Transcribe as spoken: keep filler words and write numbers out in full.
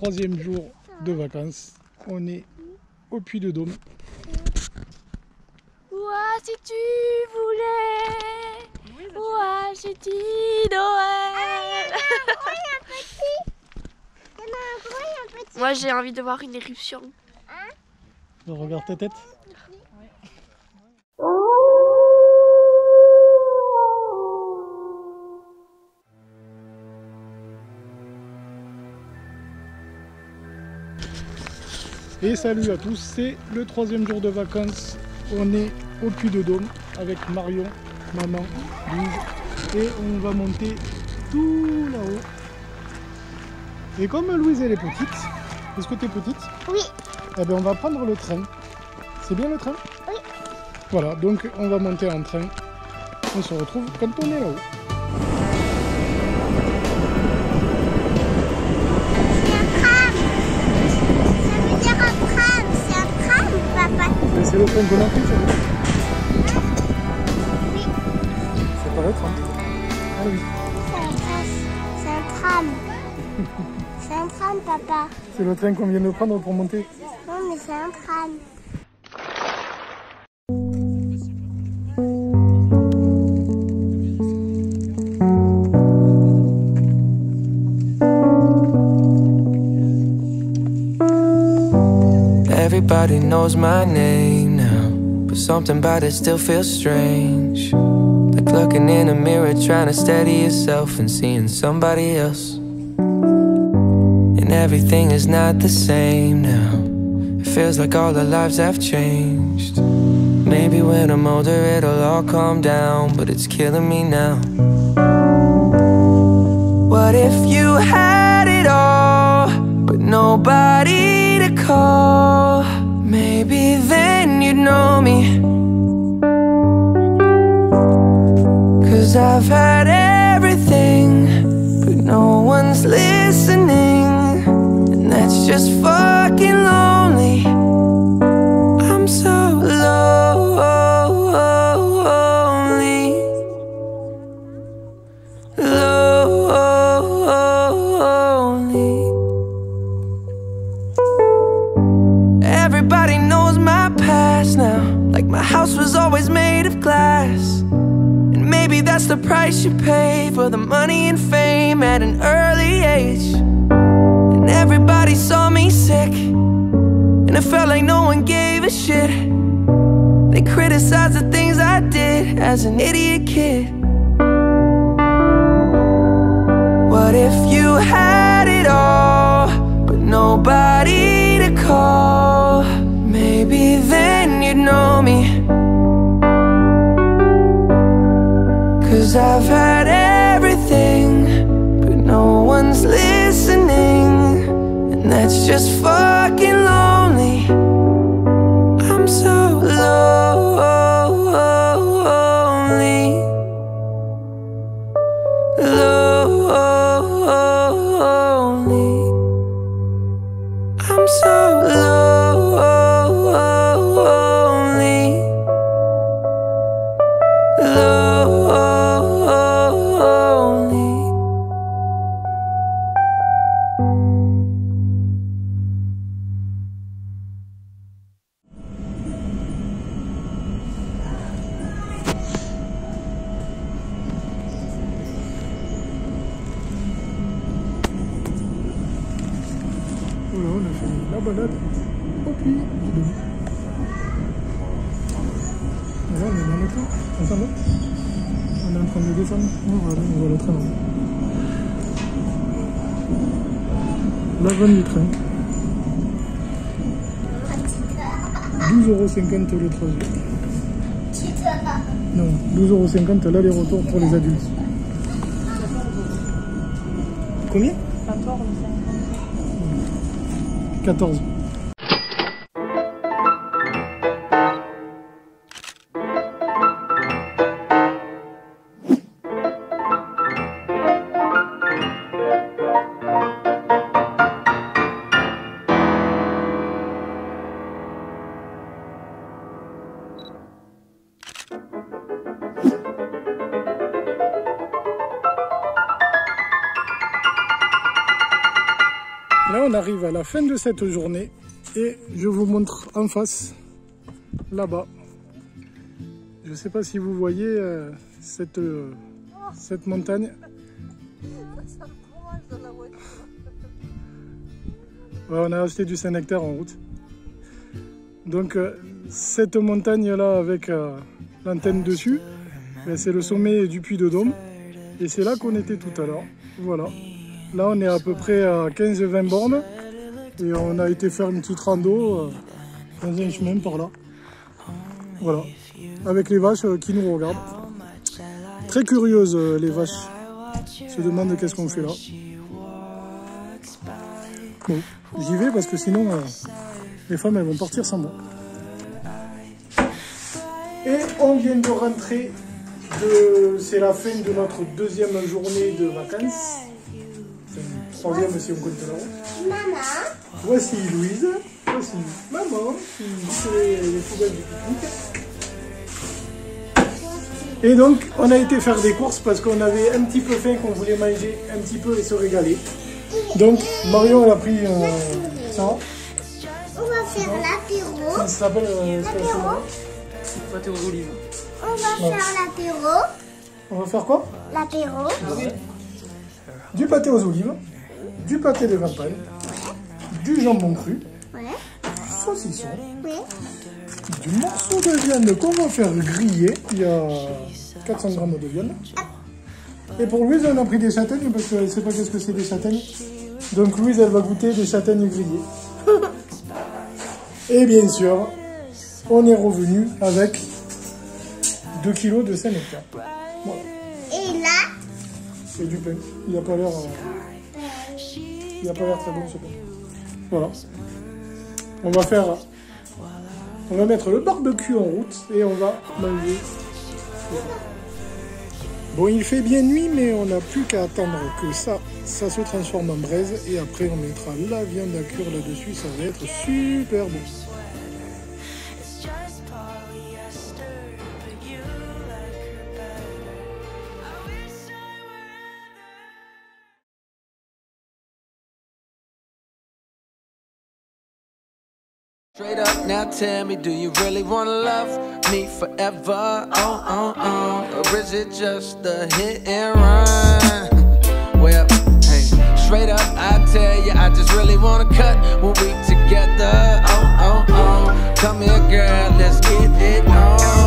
troisième jour de vacances. On est au Puy-de-Dôme. Ouah, si tu voulais, ouah, j'ai dit Noël. Moi j'ai envie de voir une éruption. Regarde ta tête. Et salut à tous, c'est le troisième jour de vacances. On est au Puy-de-Dôme avec Marion, maman, Louise, et on va monter tout là-haut. Et comme Louise elle est petite, est-ce que tu es petite? Oui. Eh bien on va prendre le train. C'est bien le train? Oui. Voilà, donc on va monter en train. On se retrouve quand on est là-haut. C'est le train qu'on a pris, ça veut dire? Oui. C'est pas le train. Ah oui. C'est un tram. C'est un tram, papa. C'est le train qu'on vient de prendre pour monter. Non, mais c'est un tram. Everybody knows my name now, but something about it still feels strange. Like looking in a mirror, trying to steady yourself and seeing somebody else. And everything is not the same now. It feels like all our lives have changed. Maybe when I'm older it'll all calm down, but it's killing me now. What if you had it all, but nobody to call? Maybe then you'd know me. Cause I've had everything, but no one's listening. And that's just fucking lonely. I'm so lonely. Lonely. Everybody knows my past now, like my house was always made of glass. And maybe that's the price you pay for the money and fame at an early age. And everybody saw me sick, and it felt like no one gave a shit. They criticized the things I did as an idiot kid. What if you had it all, but nobody to call? Maybe then you'd know me. Cause I've had everything, but no one's listening. And that's just fucking lonely. I'm so lonely. Lonely. I'm so lonely. Lonely. Voilà, on a fait la balade au Puy-de-Dôme. Voilà, on est dans le train. On s'en va. On est en train de descendre. Voilà, on voit le train. L'avant du train. douze euros cinquante le trajet. Non, douze euros cinquante l'aller-retour pour les adultes. Combien? quatorze. Là, on arrive à la fin de cette journée et je vous montre en face, là-bas. Je ne sais pas si vous voyez euh, cette, euh, cette montagne. Ouais, on a acheté du Saint-Nectaire en route. Donc euh, cette montagne là avec euh, l'antenne dessus, ben, c'est le sommet du Puy de Dôme. Et c'est là qu'on était tout à l'heure. Voilà. Là on est à peu près à quinze vingt bornes. Et on a été faire une petite rando euh, dans un chemin par là. Voilà. Avec les vaches euh, qui nous regardent. Très curieuses euh, les vaches. Se demandent qu'est-ce qu'on fait là. Bon, j'y vais parce que sinon euh, les femmes elles vont partir sans moi. Et on vient de rentrer, de... c'est la fin de notre deuxième journée de vacances. Enfin, troisième si on compte la route. Maman. Voici Louise, voici maman qui fait les poubelles du pique-nique. Et donc on a été faire des courses parce qu'on avait un petit peu faim, qu'on voulait manger un petit peu et se régaler. Donc Marion elle a pris euh, ça. On va faire l'apéro. Ça s'appelle euh, L'apéro. Pâté aux olives. On va Ouais. faire l'apéro. On va faire quoi? L'apéro. Du pâté aux olives, du pâté de campagne, du jambon cru, Ouais. du saucisson, Oui. du morceau de viande qu'on va faire griller. Il y a quatre cents grammes de viande. Et pour Louise, on a pris des châtaignes parce qu'elle ne sait pas qu'est-ce que c'est des châtaignes. Donc Louise, elle va goûter des châtaignes grillées. Et bien sûr, on est revenu avec deux kilos de Saint-Nectaire. Voilà. Et là, C'est du pain. Il n'a pas l'air euh, il a pas l'air très bon ce pain. Voilà. On va faire... On va mettre le barbecue en route et on va manger. Bon, il fait bien nuit, mais on n'a plus qu'à attendre que ça, ça se transforme en braise. Et après, on mettra la viande à cuire là-dessus. Ça va être super bon. Straight up, now tell me, do you really wanna love me forever? Oh, oh, oh. Or is it just a hit and run? Well, hey, straight up, I tell you, I just really wanna cut when we together. Oh, oh, oh. Come here, girl, let's get it on.